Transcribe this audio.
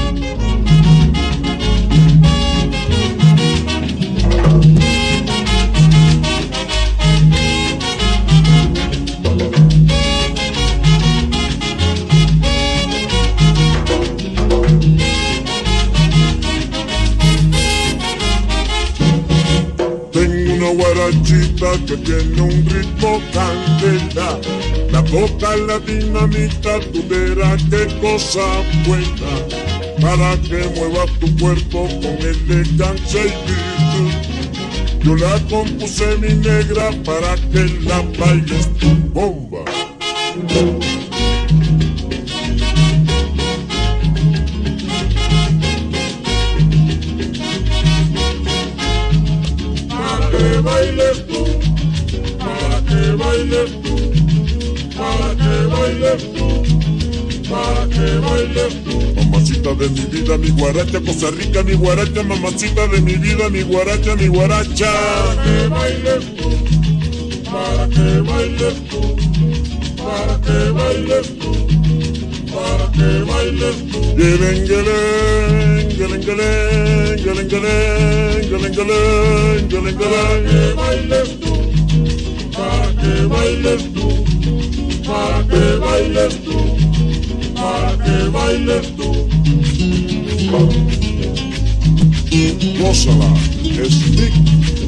Guarachita que tiene un ritmo candela, la toca la dinamita, tú verás qué cosa buena, para que muevas tu cuerpo con elegancia y virtud. Yo la compuse mi negra para que la bailes tu bomba. Que bailes tú, para que bailes tú, para que bailes tú, para que bailes tú. Mamacita de mi vida, mi guaracha, Costa Rica, mi guaracha, mamacita de mi vida, mi guaracha, mi guaracha. Para que bailes tú, para que bailes tú, para que bailes tú, para que bailes tú. Geleng, geleng, geleng, geleng, geleng, geleng, geleng, geleng, geleng, geleng. Para que bailes tú, para que bailes tú, para que bailes tú, para que bailes tú. Gózala, es Nick.